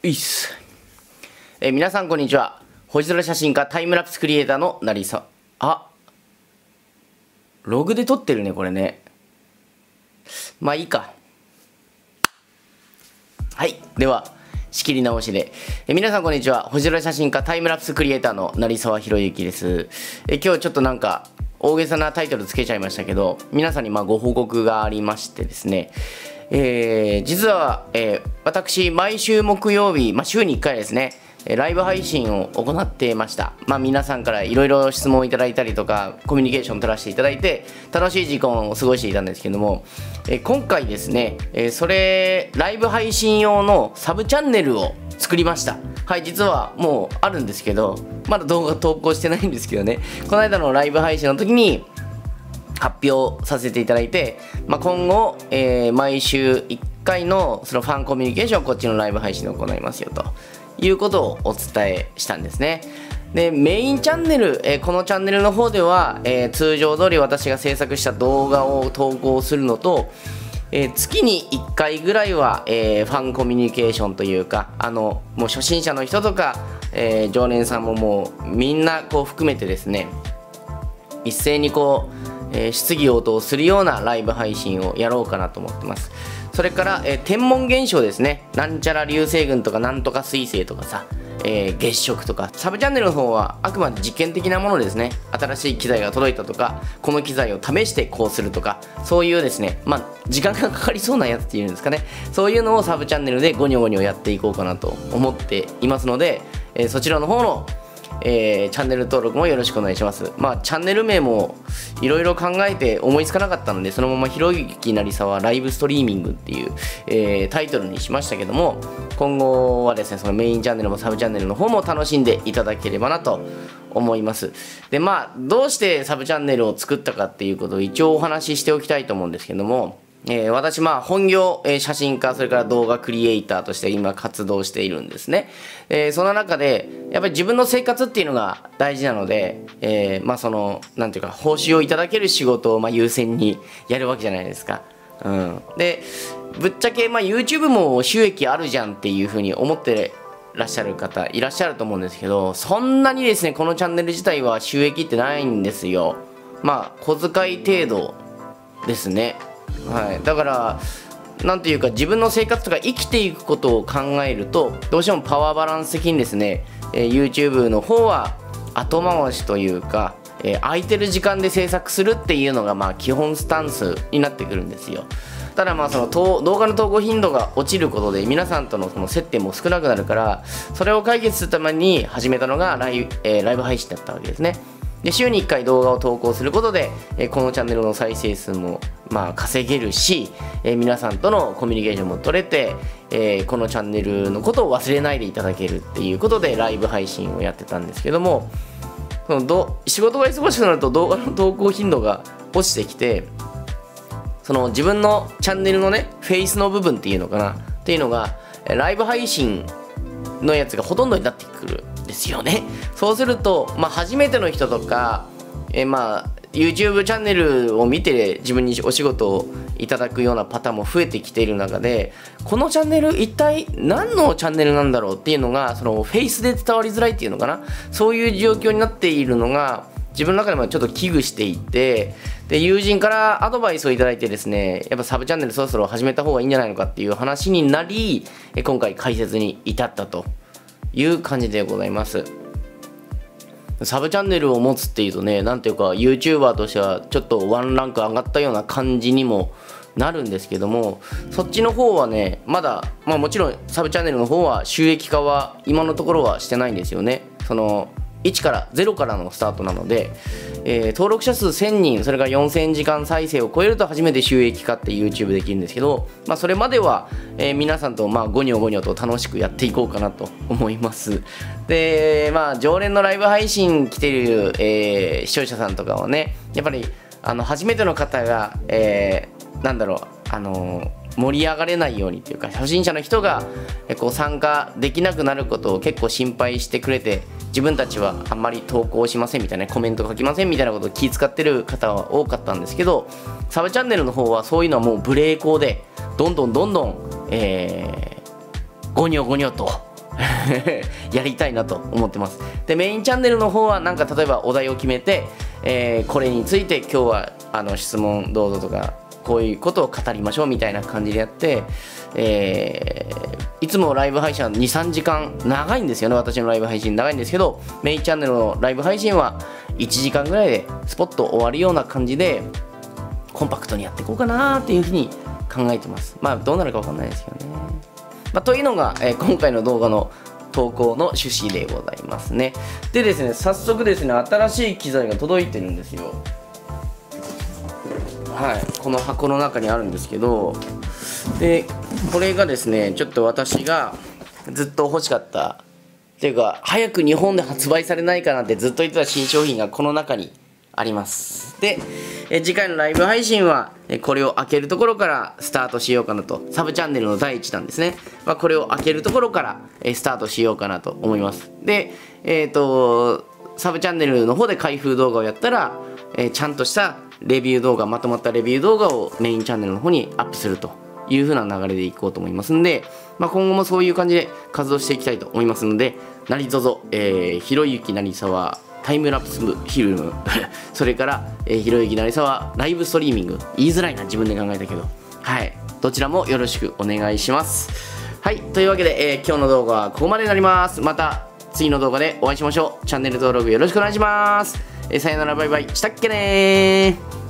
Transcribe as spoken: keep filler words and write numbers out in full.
ういっす。えー、皆さんこんにちは。星空写真家タイムラプスクリエイターの成さ。あ、ログで撮ってるねこれね。まあいいか。はい、では仕切り直しで、えー、皆さんこんにちは。星空写真家タイムラプスクリエイターの成沢宏之です。えー、今日ちょっとなんか大げさなタイトルつけちゃいましたけど、皆さんにまあご報告がありましてですね、えー、実は、えー、私毎週木曜日、まあ、週にいっかいですね、ライブ配信を行っていました。まあ、皆さんからいろいろ質問をいただいたりとかコミュニケーションを取らせていただいて楽しい時間を過ごしていたんですけども、えー、今回ですね、えー、それライブ配信用のサブチャンネルを作りました。はい、実はもうあるんですけどまだ動画投稿してないんですけどね、この間のライブ配信の時に発表させていただいて、まあ、今後、えー、毎週いっかいのそのファンコミュニケーションをこっちのライブ配信で行いますよということをお伝えしたんですね。でメインチャンネル、えー、このチャンネルの方では、えー、通常通り私が制作した動画を投稿するのと、えー、月にいっかいぐらいは、えー、ファンコミュニケーションというか、あのもう初心者の人とか、えー、常連さんももうみんなこう含めてですね、一斉にこうえー、質疑応答するようなライブ配信をやろうかなと思ってます。それから、えー、天文現象ですね、なんちゃら流星群とかなんとか彗星とかさ、えー、月食とか、サブチャンネルの方はあくまで実験的なものですね。新しい機材が届いたとか、この機材を試してこうするとか、そういうですね、まあ時間がかかりそうなやつっていうんですかね、そういうのをサブチャンネルでゴニョゴニョやっていこうかなと思っていますので、えー、そちらの方のえー、チャンネル登録もよろしくお願いします。まあチャンネル名もいろいろ考えて思いつかなかったので、そのままひろゆき成沢ライブストリーミングっていう、えー、タイトルにしましたけども、今後はですねそのメインチャンネルもサブチャンネルの方も楽しんでいただければなと思います。でまあどうしてサブチャンネルを作ったかっていうことを一応お話ししておきたいと思うんですけども、えー、私まあ本業、えー、写真家、それから動画クリエイターとして今活動しているんですね。えー、その中でやっぱり自分の生活っていうのが大事なので、えー、まあそのなんていうか報酬をいただける仕事をまあ優先にやるわけじゃないですか。うん、でぶっちゃけまあ YouTube も収益あるじゃんっていうふうに思ってらっしゃる方いらっしゃると思うんですけど、そんなにですねこのチャンネル自体は収益ってないんですよ。まあ小遣い程度ですね。はい、だからなんていうか自分の生活とか生きていくことを考えるとどうしてもパワーバランス的にですね、えー、YouTube の方は後回しというか、えー、空いてる時間で制作するっていうのがまあ基本スタンスになってくるんですよ。ただまあその動画の投稿頻度が落ちることで皆さんとのその接点も少なくなるから、それを解決するために始めたのがライブ、えー、ライブ配信だったわけですね。で週にいっかい動画を投稿することで、えー、このチャンネルの再生数もまあ稼げるし、えー、皆さんとのコミュニケーションも取れて、えー、このチャンネルのことを忘れないでいただけるっていうことでライブ配信をやってたんですけども、そのど仕事が忙しくなると動画の投稿頻度が落ちてきて、その自分のチャンネルのねフェイスの部分っていうのかなっていうのがライブ配信のやつがほとんどになってくるんですよね。そうすると、まあ、初めての人とか、えー、まあ YouTube チャンネルを見て自分にお仕事をいただくようなパターンも増えてきている中で、このチャンネル一体何のチャンネルなんだろうっていうのがそのフェイスで伝わりづらいっていうのかな、そういう状況になっているのが自分の中でもちょっと危惧していて、で友人からアドバイスをいただいてですね、やっぱサブチャンネルそろそろ始めた方がいいんじゃないのかっていう話になり、今回解説に至ったという感じでございます。サブチャンネルを持つっていうとね、なんていうか YouTuber としてはちょっとワンランク上がったような感じにもなるんですけども、そっちの方はねまだ、まあもちろんサブチャンネルの方は収益化は今のところはしてないんですよね。そのいちからゼロからのスタートなので、えー、登録者数せんにん、それからよんせんじかん再生を超えると初めて収益化って YouTube できるんですけど、まあ、それまでは、えー、皆さんとまあゴニョゴニョと楽しくやっていこうかなと思います。でまあ常連のライブ配信来てる、えー、視聴者さんとかはね、やっぱりあの初めての方が、えー、なんだろうあのー盛り上がれないようにっていうか、初心者の人がこう参加できなくなることを結構心配してくれて、自分たちはあんまり投稿しませんみたいな、コメント書きませんみたいなことを気遣ってる方は多かったんですけど、サブチャンネルの方はそういうのはもう無礼講でどんどんどんどん、えー、ゴニョゴニョとやりたいなと思ってます。でメインチャンネルの方はなんか例えばお題を決めて、えー、これについて今日はあの質問どうぞとかこういうことを語りましょうみたいな感じでやって、えー、いつもライブ配信はにさんじかん長いんですよね。私のライブ配信長いんですけど、メインチャンネルのライブ配信はいちじかんぐらいでスポッと終わるような感じでコンパクトにやっていこうかなっていうふうに考えてます。まあどうなるかわかんないですけどね。まあ、というのが、えー、今回の動画の投稿の趣旨でございますね。でですね、早速ですね、新しい機材が届いてるんですよ。はい、この箱の中にあるんですけど、でこれがですね、ちょっと私がずっと欲しかったっていうか、早く日本で発売されないかなってずっと言ってた新商品がこの中にあります。でえ次回のライブ配信はえこれを開けるところからスタートしようかなと。サブチャンネルの第一弾ですね、まあ、これを開けるところからえスタートしようかなと思います。でえっ、ー、とサブチャンネルの方で開封動画をやったら、えー、ちゃんとしたレビュー動画、まとまったレビュー動画をメインチャンネルの方にアップするという風な流れでいこうと思いますんで、まあ、今後もそういう感じで活動していきたいと思いますので、何卒、えー、ひろゆき成沢タイムラプスフィルムそれから、えー、ひろゆき成沢ライブストリーミング、言いづらいな自分で考えたけど、はいどちらもよろしくお願いします。はいというわけで、えー、今日の動画はここまでになります。また次の動画でお会いしましょう。チャンネル登録よろしくお願いします。えー、さよならバイバイしたっけねー。